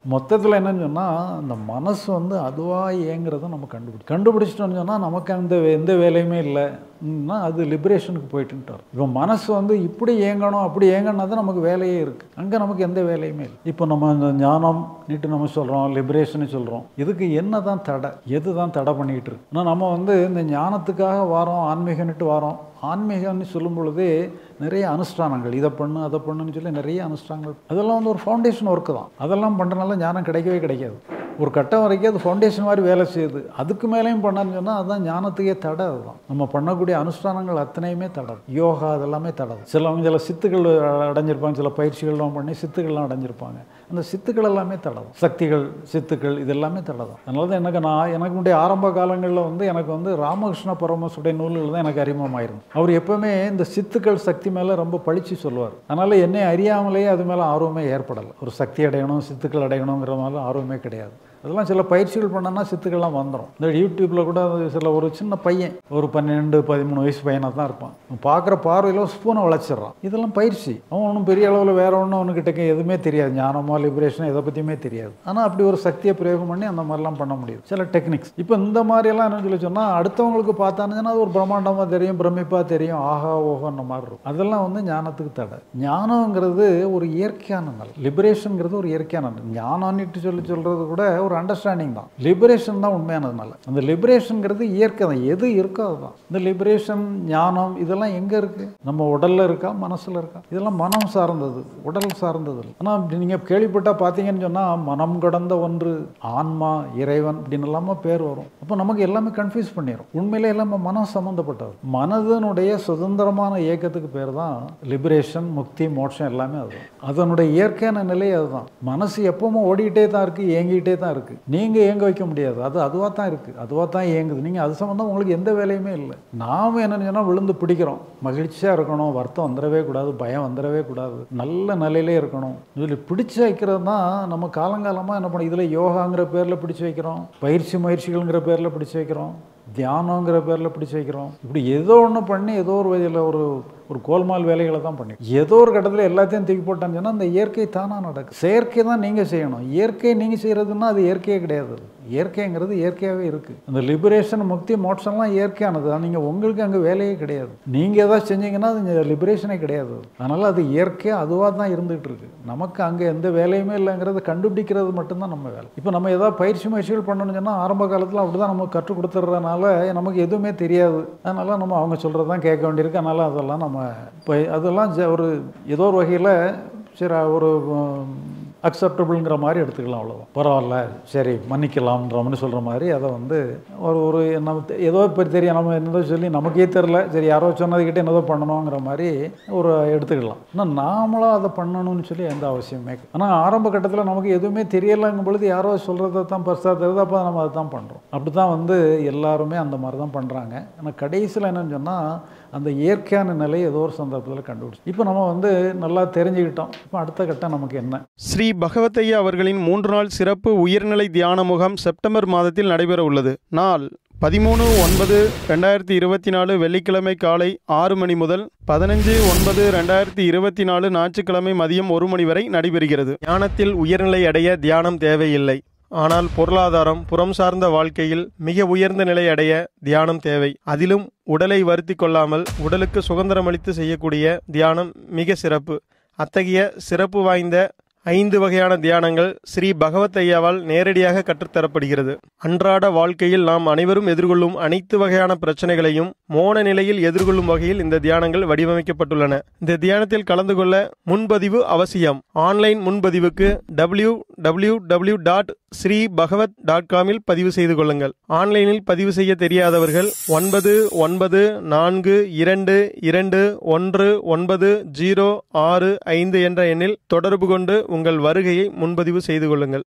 மொத்தத்தில் என்னன்னு சொன்னால் அந்த மனசு வந்து அதுவாக இயங்குறத நம்ம கண்டுபிடிச்சிட்டோம்னு சொன்னால் நமக்கு அந்த எந்த வேலையுமே இல்லைன்னா அது லிபரேஷனுக்கு போயிட்டுட்டார். இப்போ மனசு வந்து இப்படி இயங்கணும் அப்படி இயங்கினா தான் நமக்கு வேலையே இருக்குது. அங்கே நமக்கு எந்த வேலையுமே இல்லை. இப்போ நம்ம இந்த ஞானம் நீட்டு நம்ம சொல்கிறோம், லிபரேஷன் சொல்கிறோம். இதுக்கு என்ன தான் தடை, எது தான் தடை பண்ணிக்கிட்டு இருக்கு? ஆனால் நம்ம வந்து இந்த ஞானத்துக்காக வாரோம், ஆன்மீகன்ட்டு வாரோம். ஆன்மீகம்னு சொல்லும் பொழுதே நிறைய அனுஷ்டானங்கள், இதை பண்ணு அதை பண்ணுன்னு சொல்லி நிறைய அனுஷ்டானங்கள், அதெல்லாம் வந்து ஒரு ஃபவுண்டேஷன் ஒர்க்கு தான். அதெல்லாம் பண்ணுறதுனால ஞானம் கிடைக்கவே கிடைக்காது. ஒரு கட்டம் வரைக்கும் அது ஃபவுண்டேஷன் மாதிரி வேலை செய்யுது. அதுக்கு மேலேயும் பண்ணான்னு சொன்னால் அதுதான் ஞானத்துக்கே தடை. அதுதான் நம்ம பண்ணக்கூடிய அனுஷ்டானங்கள் அத்தனையுமே தடை. யோகா அதெல்லாமே தடை. சிலவங்க சில சித்துக்கள் அடைஞ்சிருப்பாங்க, சில பயிற்சிகள்லாம் பண்ணி சித்துக்கள்லாம் அடைஞ்சிருப்பாங்க. அந்த சித்துக்கள் எல்லாமே தடை. சக்திகள், சித்துக்கள் இது எல்லாமே தடை தான். அதனால தான் எனக்கு ஆரம்ப காலங்களில் வந்து எனக்கு வந்து ராமகிருஷ்ண பரமஹம்சருடைய நூல்கள் தான் எனக்கு அறிமுகமாயிருந்தது. அவர் எப்பவுமே இந்த சித்துக்கள் சக்தி மேலே ரொம்ப பழிச்சு சொல்லுவார். அதனால் என்னை அறியாமலேயே அது மேலே ஆர்வமே ஏற்படலை. ஒரு சக்தி அடையணும், சித்துக்கள் அடையணுங்கிற மாதிரி ஆர்வமே கிடையாது. அதெல்லாம் சில பயிற்சிகள் பண்ணோன்னா சித்துக்கள்லாம் வந்துடும். இந்த யூடியூப்பில் கூட சில ஒரு சின்ன பையன், ஒரு 12-13 வயசு பையனாக தான் இருப்பான். பார்க்குற பார்வையில் ஸ்பூனை வளைச்சிட்றான். இதெல்லாம் பயிற்சி. அவன் ஒன்றும் பெரிய அளவில் வேற ஒன்றும் அவனுக்கிட்ட எதுவுமே தெரியாது. ஞானமோ லிபரேஷனோ எதை பற்றியுமே தெரியாது. ஆனால் அப்படி ஒரு சக்தியை பிரயோகம் பண்ணி அந்த மாதிரிலாம் பண்ண முடியும். சில டெக்னிக்ஸ். இப்போ இந்த மாதிரியெல்லாம் என்ன சொல்லி சொன்னால் அடுத்தவங்களுக்கு பார்த்தானுங்கன்னா அது ஒரு பிரம்மாண்டமாக தெரியும், பிரமிப்பாக தெரியும், ஆஹா ஓஹோன்ற மாதிரி இருக்கும். அதெல்லாம் வந்து ஞானத்துக்கு தடை. ஞானங்கிறது ஒரு இயற்கையான நல், லிபரேஷனுங்கிறது ஒரு இயற்கையான நல். ஞானம்னுட்டு சொல்கிறது கூட ஒரு அண்டர்ஸ்டாண்டிங் தான். லிபரேஷன் தான் உண்மையானதுனால. அந்த லிபரேஷன்ங்கிறது இயற்கை தான். எது இருக்கோ அதுதான். இந்த லிபரேஷன், ஞானம் இதெல்லாம் எங்கே இருக்குது? நம்ம உடலில் இருக்கா, மனசில் இருக்கா? இதெல்லாம் மனம் சார்ந்தது, உடல் சார்ந்தது இல்லை. ஆனால் நீங்கள் கேள்விப்பட்டால் பார்த்தீங்கன்னு சொன்னால் மனம் கடந்த ஒன்று, ஆன்மா, இறைவன் அப்படின்னு எல்லாமே பேர் வரும். அப்போ நமக்கு எல்லாமே கன்ஃபியூஸ் பண்ணிடும். உண்மையிலே எல்லாமே மனம் சம்மந்தப்பட்டது. மனதனுடைய சுதந்திரமான இயக்கத்துக்கு பேர் தான் லிபரேஷன், முக்தி, மோட்சம் எல்லாமே அதுதான். அதனுடைய இயற்கையான நிலை அதுதான். மனசு எப்பவுமே ஓடிக்கிட்டே தான் இருக்குது, இயங்கிக்கிட்டே தான் இருக்குது. நீங்கள் இயங்க வைக்க முடியாது. அது அதுவாக தான் இருக்குது, அதுவாக தான் இயங்குது. நீங்கள் அது சம்மந்தம் உங்களுக்கு எந்த வேலையுமே இல்லை. நாம் என்னென்னு சொன்னால் விழுந்து பிடிக்கிறோம். மகிழ்ச்சியாக இருக்கணும், வருத்தம் வந்துடவே கூடாது, பயம் வந்துடவே கூடாது, நல்ல நிலையிலே இருக்கணும். இதில் பிடிச்சி வைக்கிறது தான் நம்ம காலங்காலமாக என்ன பண்ண. இதில் யோகாங்கிற பேரில் பிடிச்சி வைக்கிறோம், முயற்சிகள்ங்கிற பேரில் பிடிச்சி வைக்கிறோம், தியானங்கிற பேரில் பிடிச்சி வைக்கிறோம். இப்படி ஏதோ ஒன்று பண்ணி ஏதோ ஒரு வகையில் ஒரு கோல்மால் வேலைகளை தான் பண்ணி ஏதோ ஒரு கட்டத்தில் எல்லாத்தையும் தூக்கி போட்டான்னு சொன்னால் அந்த இயற்கை தானாக நடக்கும். செயற்கை தான் நீங்கள் செய்யணும். இயற்கை நீங்கள் செய்கிறதுன்னா அது இயற்கையே கிடையாது. இயற்கைங்கிறது இயற்கையாகவே இருக்குது. அந்த லிபரேஷன், முக்தி, மோட்சம்லாம் இயற்கையானது. நீங்கள் உங்களுக்கு அங்கே வேலையே கிடையாது. நீங்கள் எதாவது செஞ்சீங்கன்னா அது லிபரேஷனே கிடையாது. அதனால் அது இயற்கையாக அதுவாக தான் இருந்துகிட்டு இருக்கு. நமக்கு அங்கே எந்த வேலையுமே இல்லைங்கிறத கண்டுபிடிக்கிறது மட்டும்தான் நம்ம வேலை. இப்போ நம்ம ஏதாவது முயற்சிகள் பண்ணணும்னு சொன்னால் ஆரம்ப காலத்தில் அப்படி தான் நமக்கு கற்றுக் கொடுத்துட்றதுனால நமக்கு எதுவுமே தெரியாது. அதனால் நம்ம அவங்க சொல்கிறது தான் கேட்க வேண்டியிருக்கு. அதனால் அதெல்லாம் நம்ம இப்போ அதெல்லாம் ஒரு ஏதோ ஒரு வகையில் சரி ஒரு அக்செப்டபுளுங்கிற மாதிரி எடுத்துக்கலாம். அவ்வளோதான், பரவாயில்ல, சரி மன்னிக்கலாம்ன்றோம்னு சொல்கிற மாதிரி அதை வந்து ஒரு நம்ம ஏதோ இப்போ தெரியும், நம்ம என்னதோ சொல்லி நமக்கே தெரில, சரி யாரோ சொன்னதுக்கிட்ட என்னதோ பண்ணணுங்கிற மாதிரி ஒரு எடுத்துக்கலாம். ஆனால் நாமளும் அதை பண்ணணும்னு சொல்லி எந்த அவசியமே. ஆனால் ஆரம்ப கட்டத்தில் நமக்கு எதுவுமே தெரியலைங்கும் பொழுது யாரோ சொல்கிறத தான் பெருசாக தெரியுது, அப்போ நம்ம அதை தான் பண்ணுறோம். அப்படி தான் வந்து எல்லாருமே அந்த மாதிரி தான் பண்ணுறாங்க. ஆனால் கடைசியில் என்னன்னு சொன்னால் அந்த இயற்கையான நிலை ஏதோ ஒரு சந்தர்ப்பத்தில் கண்டுபிடிச்சு இப்போ நம்ம வந்து நல்லா தெரிஞ்சுக்கிட்டோம். இப்போ அடுத்த கட்டம் நமக்கு என்ன? ஸ்ரீ பகவத்தையா அவர்களின் 3 நாள் சிறப்பு உயர்நிலை தியான முகாம் செப்டம்பர் மாதத்தில் நடைபெற உள்ளது. நாள் 13/9/2024 வெள்ளிக்கிழமை காலை 6 மணி முதல் 15/9/2024 ஞாயிற்றுக்கிழமை மதியம் 1 மணி வரை நடைபெறுகிறது. ஞானத்தில் உயர்நிலை அடைய தியானம் தேவையில்லை. ஆனால் பொருளாதாரம், புறம் சார்ந்த வாழ்க்கையில் மிக உயர்ந்த நிலை அடைய தியானம் தேவை. அதிலும் உடலை வருத்தி கொள்ளாமல் உடலுக்கு சுதந்திரமளித்து செய்யக்கூடிய தியானம் மிக சிறப்பு. அத்தகைய சிறப்பு வாய்ந்த 5 வகையான தியானங்கள் ஸ்ரீ பகவத்தையாவால் நேரடியாக கற்றுத்தரப்படுகிறது. அன்றாட வாழ்க்கையில் நாம் அனைவரும் எதிர்கொள்ளும் அனைத்து வகையான பிரச்சனைகளையும் மோன நிலையில் எதிர்கொள்ளும் வகையில் இந்த தியானங்கள் வடிவமைக்கப்பட்டுள்ளன. இந்த தியானத்தில் கலந்து கொள்ள முன்பதிவு அவசியம். ஆன்லைன் முன்பதிவுக்கு www.sreebhagavat.com பதிவு செய்து கொள்ளுங்கள். ஆன்லைனில் பதிவு செய்ய தெரியாதவர்கள் 9942211906 என்ற எண்ணில் தொடர்பு கொண்டு உங்கள் வருகையை முன்பதிவு செய்து கொள்ளுங்கள்.